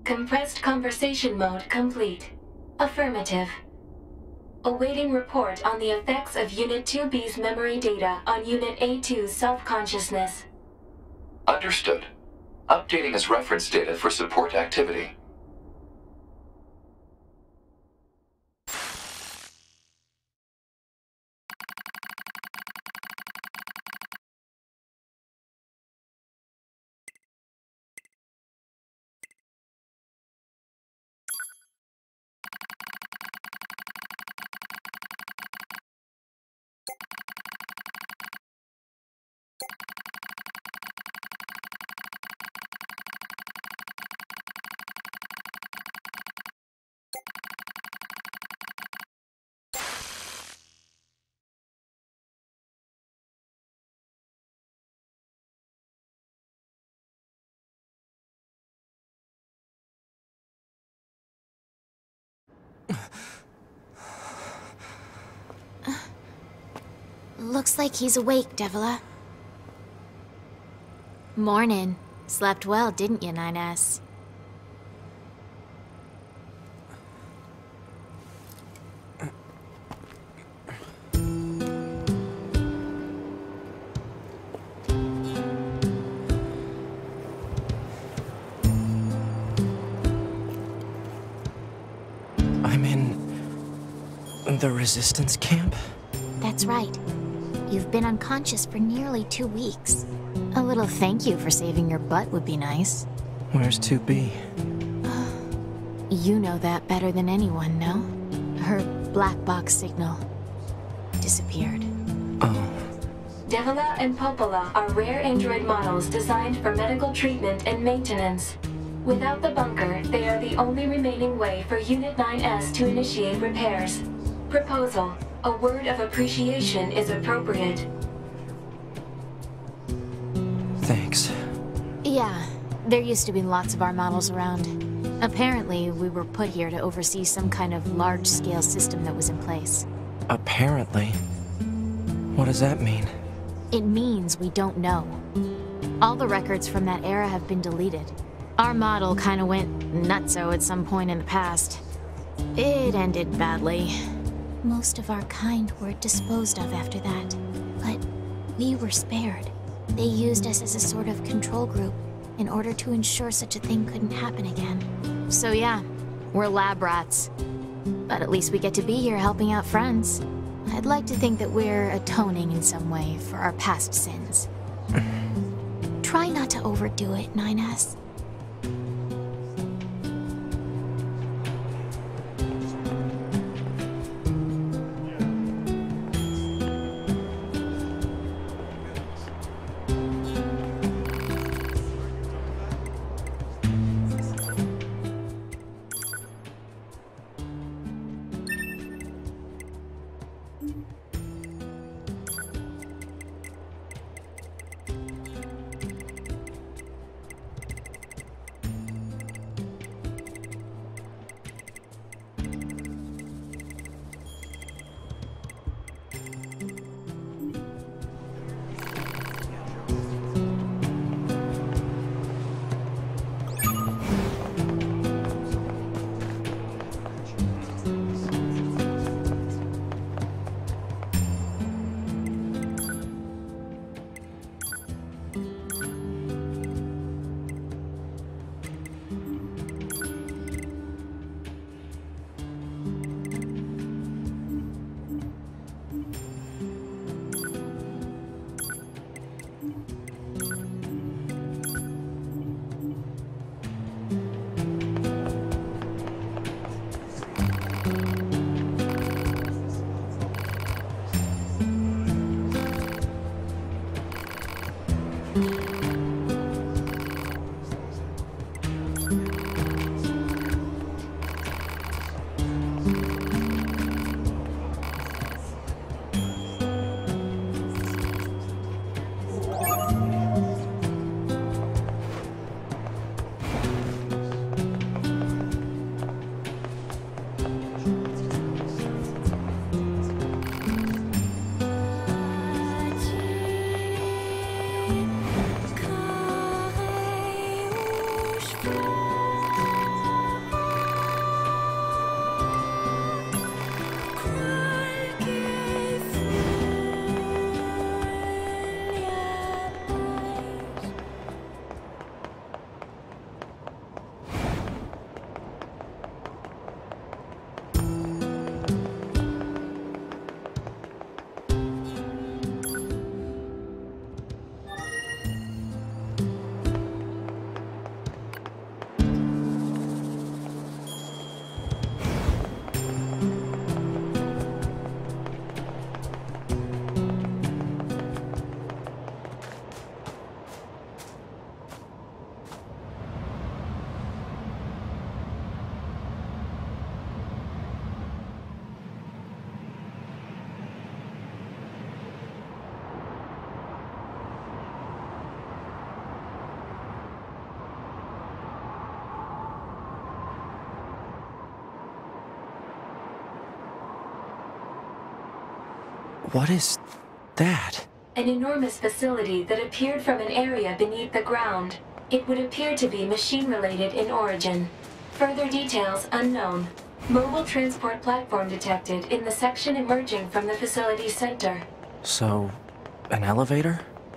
Compressed conversation mode complete. Affirmative. Awaiting report on the effects of Unit 2B's memory data on Unit A2's self-consciousness. Understood. Updating as reference data for support activity. Looks like he's awake, Devila. Morning. Slept well, didn't you, 9S? I'm in the resistance camp? That's right. You've been unconscious for nearly 2 weeks. A little thank you for saving your butt would be nice. Where's 2B? You know that better than anyone, no? Her black box signal disappeared. Oh. Devila and Popola are rare android models designed for medical treatment and maintenance. Without the bunker, they are the only remaining way for Unit 9S to initiate repairs. Proposal. A word of appreciation is appropriate. Thanks. Yeah, there used to be lots of our models around. Apparently, we were put here to oversee some kind of large-scale system that was in place. Apparently? What does that mean? It means we don't know. All the records from that era have been deleted. Our model kinda went nutso at some point in the past. It ended badly. Most of our kind were disposed of after that, but we were spared. They used us as a sort of control group in order to ensure such a thing couldn't happen again. So yeah, we're lab rats. But at least we get to be here helping out friends. I'd like to think that we're atoning in some way for our past sins. Try not to overdo it, 9S. What is that? An enormous facility that appeared from an area beneath the ground. It would appear to be machine-related in origin. Further details unknown. Mobile transport platform detected in the section emerging from the facility's center. So, an elevator?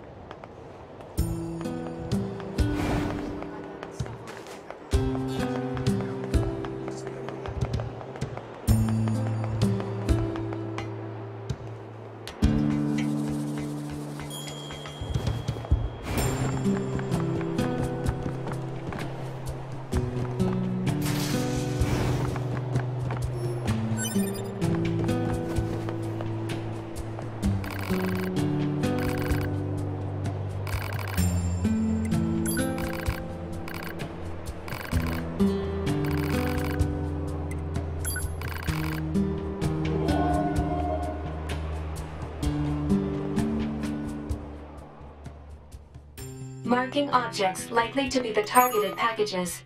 Marking objects likely to be the targeted packages.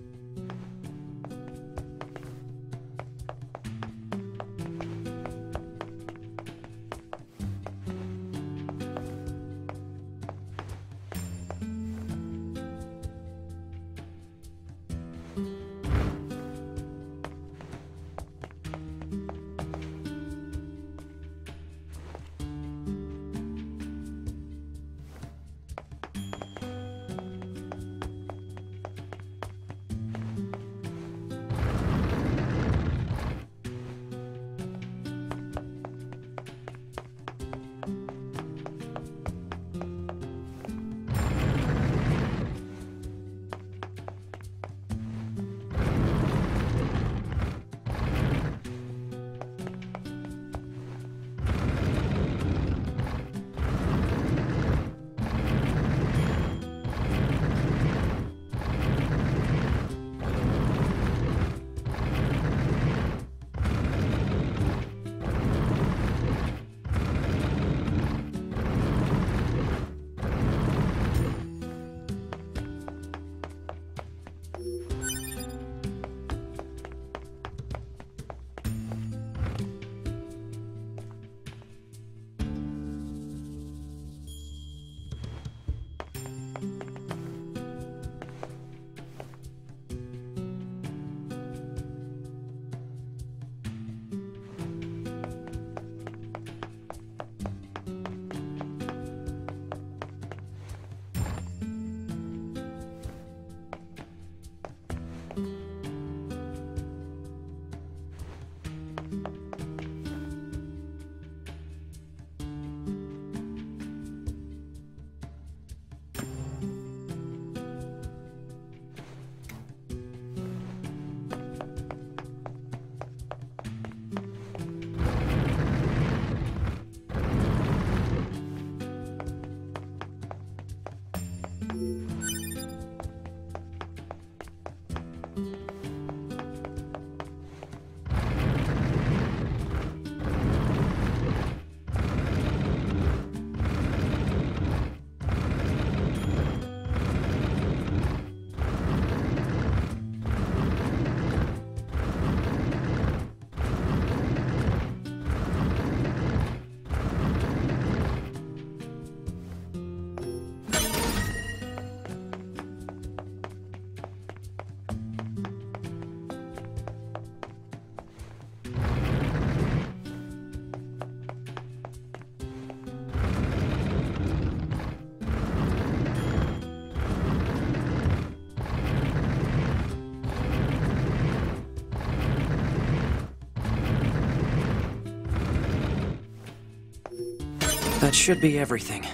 That should be everything.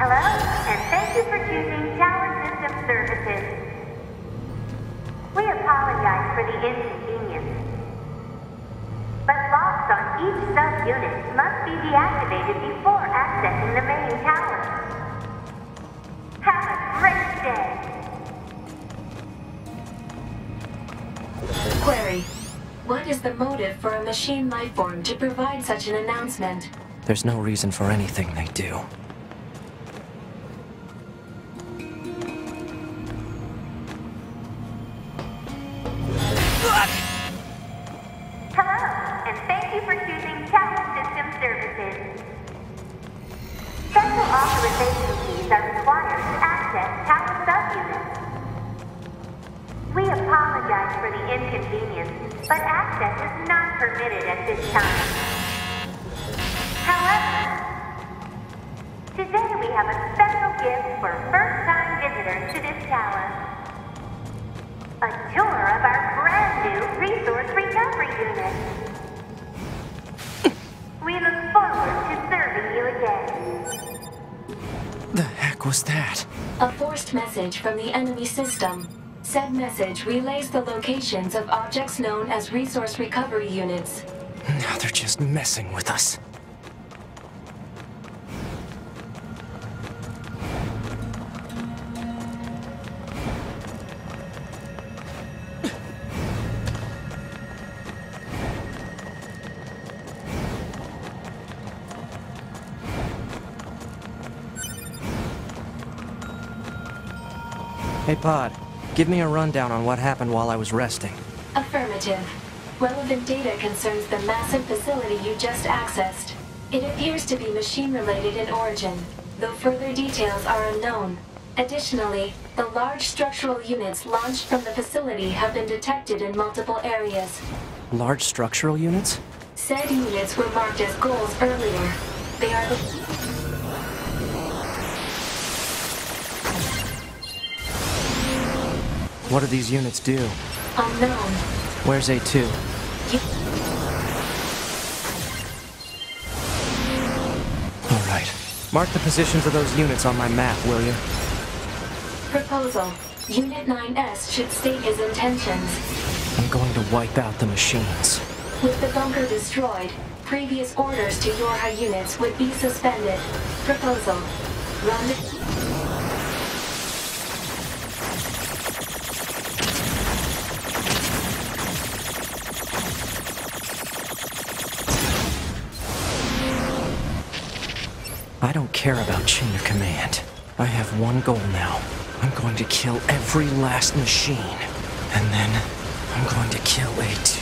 Hello, and thank you for choosing Tower System Services. We apologize for the inconvenience, but locks on each sub-unit must be deactivated before accessing the main tower. Have a great day. Query. What is the motive for a machine lifeform to provide such an announcement? There's no reason for anything they do. Hello, and thank you for choosing Tower System Services. Special authorization keys are required to access tower subunits. We apologize for the inconvenience, but access is not permitted at this time. However, today we have a special gift for first-time visitors to this tower. A tour of our brand new resource recovery unit. We look forward to serving you again. The heck was that? A forced message from the enemy system. Said message relays the locations of objects known as resource recovery units. Now they're just messing with us. Hey, Pod. Give me a rundown on what happened while I was resting. Affirmative. Relevant data concerns the massive facility you just accessed. It appears to be machine-related in origin, though further details are unknown. Additionally, the large structural units launched from the facility have been detected in multiple areas. Large structural units? Said units were marked as goals earlier. They are the... What do these units do? Unknown. Where's A2? All right. Mark the positions of those units on my map, will you? Proposal. Unit 9S should state his intentions. I'm going to wipe out the machines. With the bunker destroyed, previous orders to Yorha units would be suspended. Proposal. Run the... I don't care about chain of command. I have one goal now. I'm going to kill every last machine. And then, I'm going to kill A2.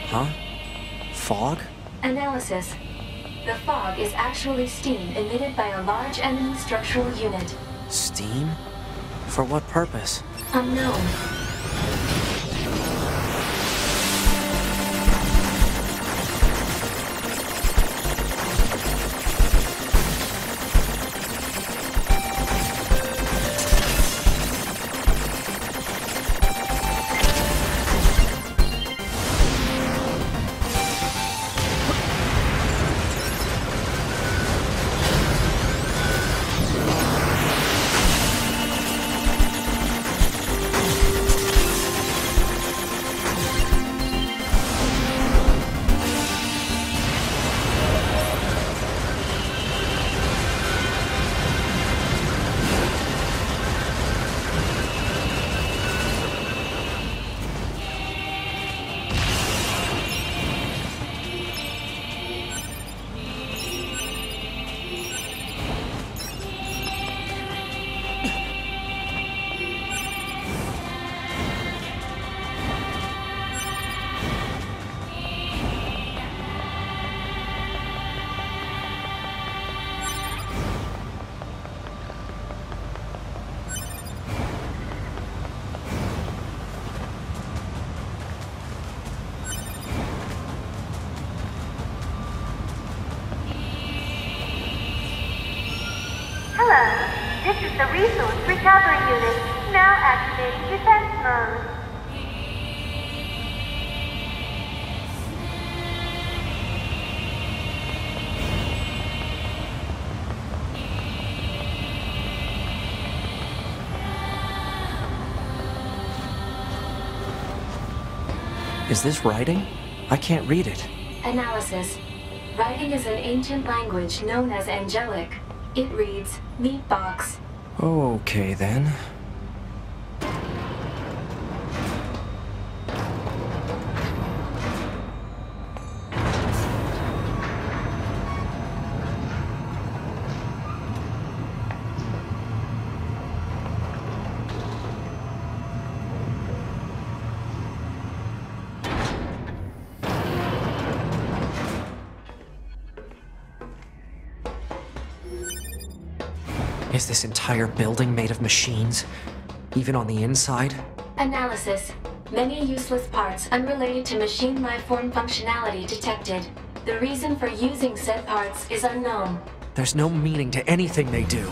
Huh? Fog? Analysis. The fog is actually steam emitted by a large enemy structural unit. Steam? For what purpose? Unknown. Hello, this is the Resource Recovery Unit, now activating defense mode. Is this writing? I can't read it. Analysis. Writing is an ancient language known as Angelic. It reads, Meat Box. Okay then. Is this entire building made of machines? Even on the inside? Analysis. Many useless parts unrelated to machine lifeform functionality detected. The reason for using said parts is unknown. There's no meaning to anything they do.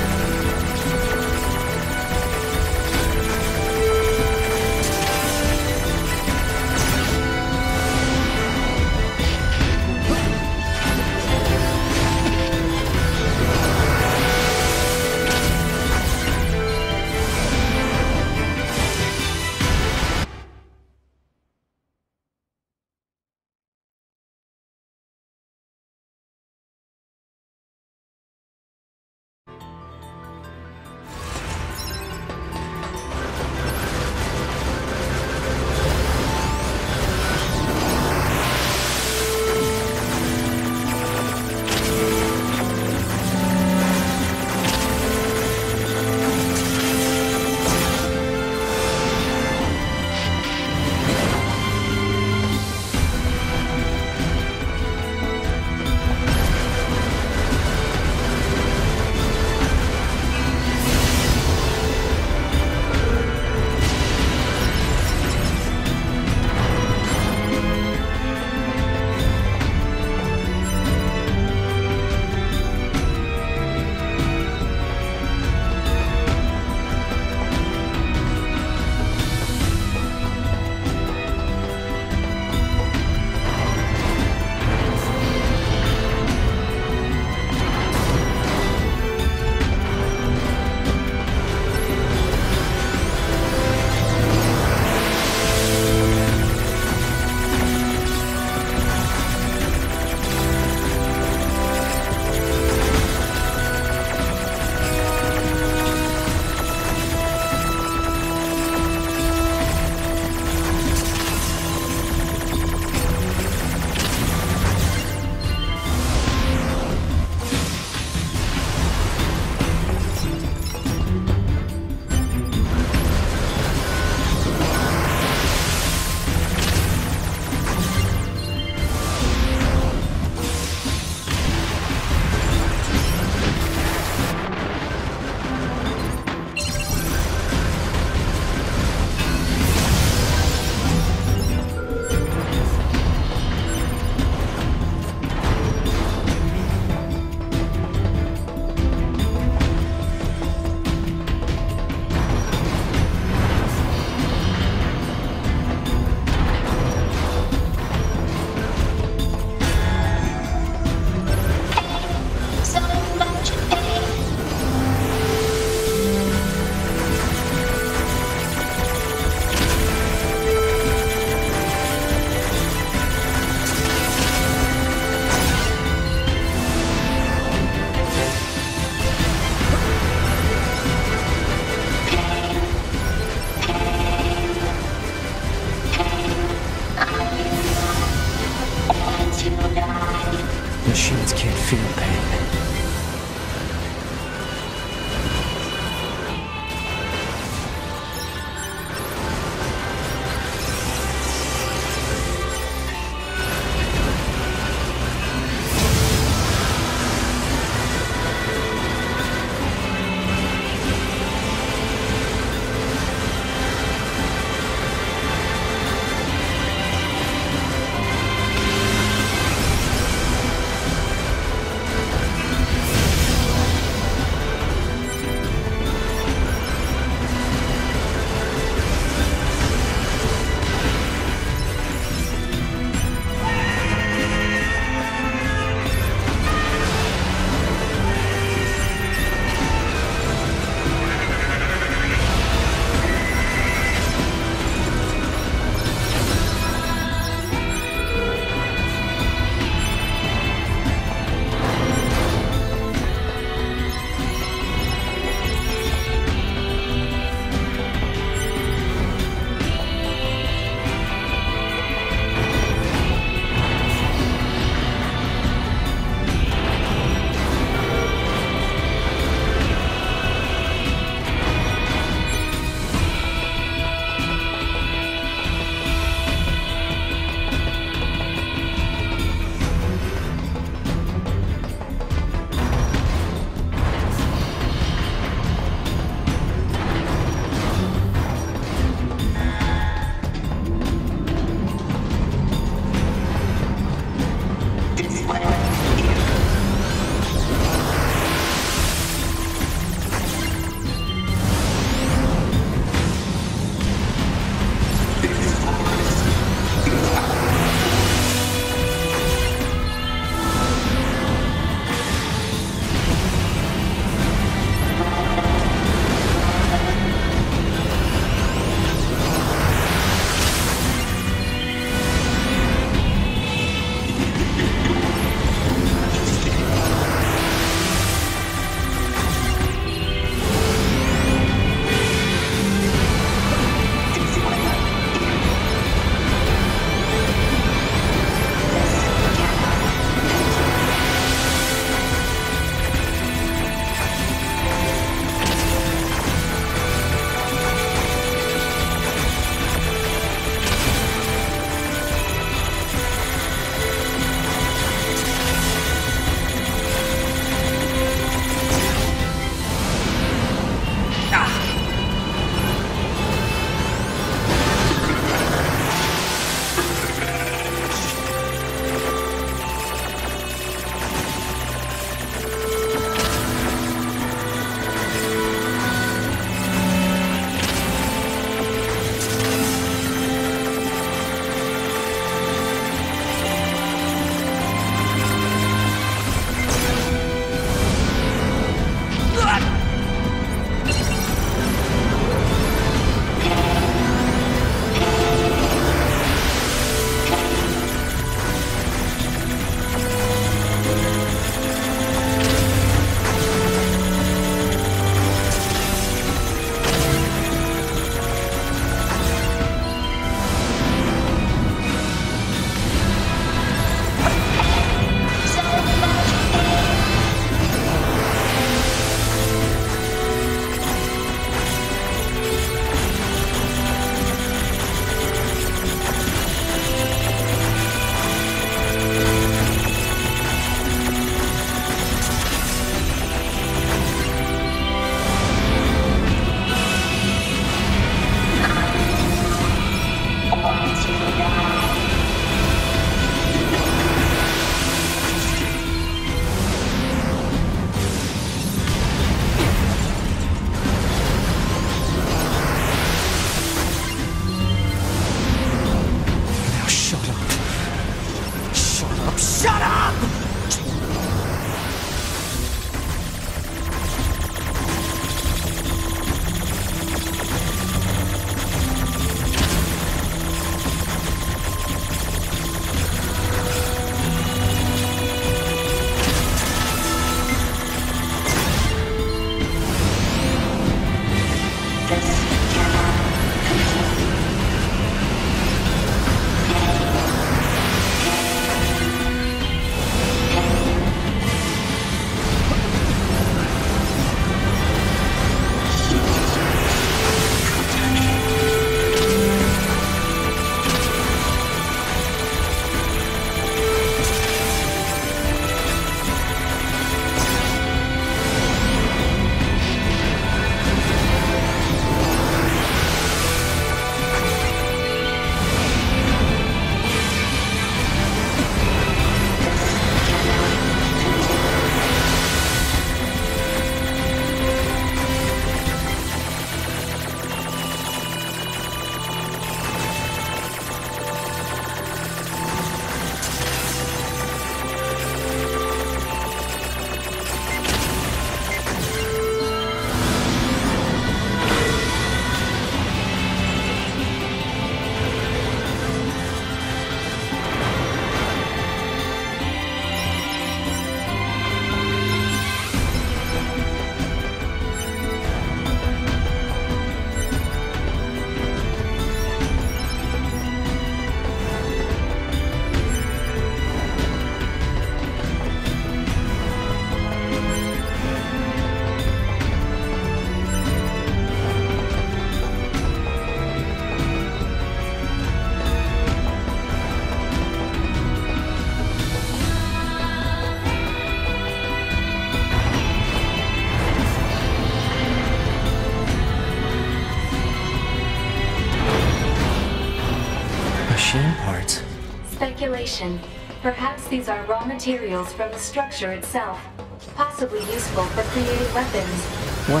machine parts. Speculation. Perhaps these are raw materials from the structure itself, possibly useful for creating weapons. What?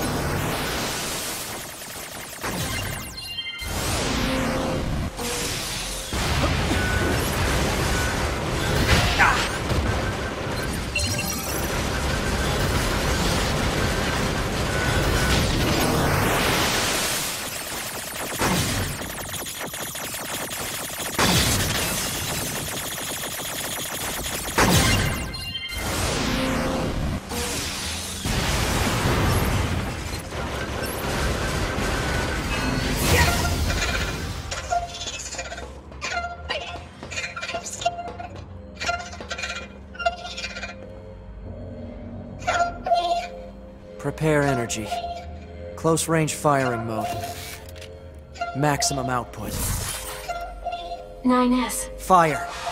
Prepare energy. Close range firing mode. Maximum output. 9S. Fire!